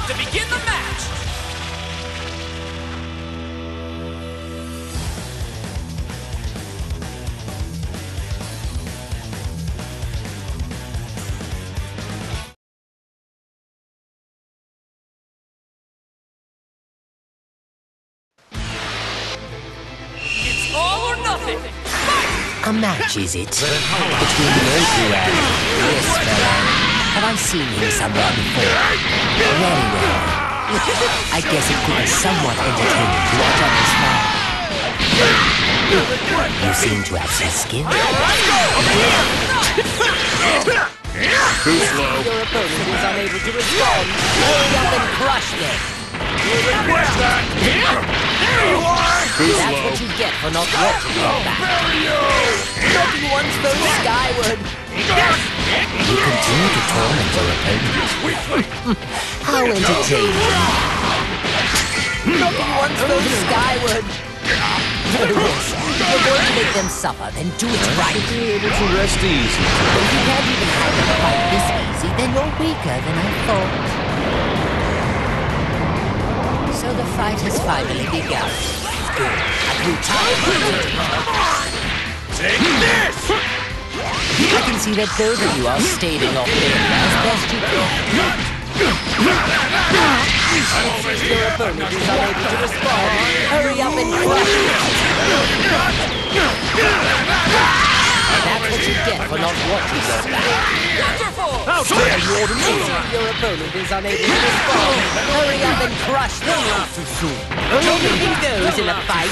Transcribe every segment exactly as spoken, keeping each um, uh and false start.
to begin the match! It's all or nothing! A match, is it? Between Goku and this fellow. Have I seen him somewhere before? Very well. I guess it could be somewhat entertaining to watch others fight. You seem to have some skill. Too slow. Your opponent is unable to respond. Hurry up and crush them. What's that? There you are! Too That's slow. what you get for not watching your back. Looking once goes skyward. You continue to torment your opponent. How entertaining. Looking once goes skyward. Very well, sir. If you're going to make them suffer, then do it right. Be able to rest easy. If you can't even handle a fight this easy, then you're weaker than I thought. So the fight has finally begun. Good. I grew tired of waiting. Take this! I can see that both of you are staving off failure as best you can. Your opponent is unable to respond. Hurry up and crush it. That's what you get for not watching your back. How dare you order me? Your opponent is unable to respond. Hurry up and crush them. Not too soon. Anything goes in a fight.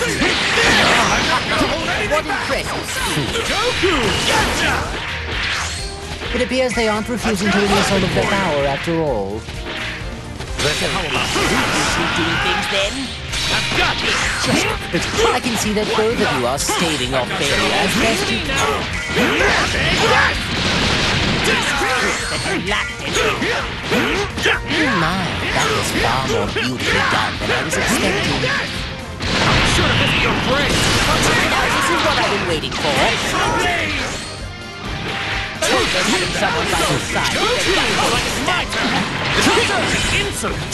What impressive speed. Goku! Gotcha! It appears they aren't refusing to release all of their power after all. So how about you doing things then? I've got this! I can see that both of you are staving off failure as best you can. That you lacked it. My, that was far more beautifully done than I was expecting. Should have been your brain! Now this is what I've been waiting for. Told them having someone by your side. My turn! Insolent!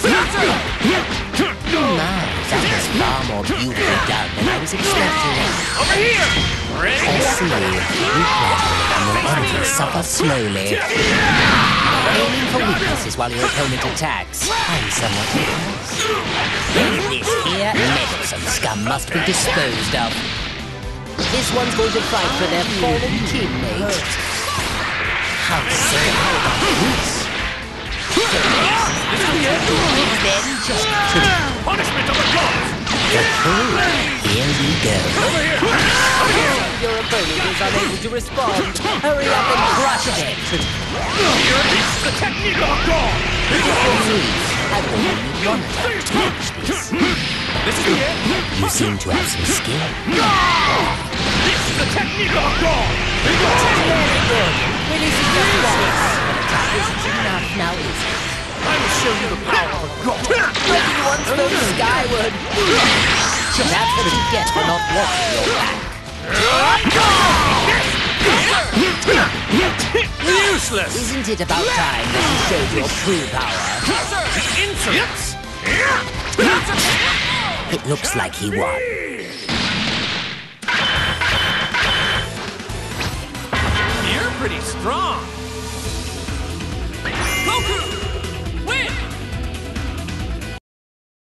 My, that was far more beautifully done than I was expecting. Over here! I see. You gradually and your enemy suffer slowly. Aiming for weaknesses while your opponent attacks. I'm somewhat impressed. This here meddlesome scum must be disposed of. This one's going to fight for their fallen teammate. How so? How about this? Then just Punishment of the gods! here we go. Over here! Over here! Your opponent is unable to respond. Hurry up and crush it. Here is the technique of a god! If you need, I will need one time to match this. This is it! You seem to have some skill. This is the technique of a god! Very good. Releasing just once. That isn't enough now, is it? I will show you the power of a god! Breaking once goes skyward. That's what you get for not watching your back. Useless! Isn't it about time that you showed your true power? Insolence! It looks like he won. You're pretty strong.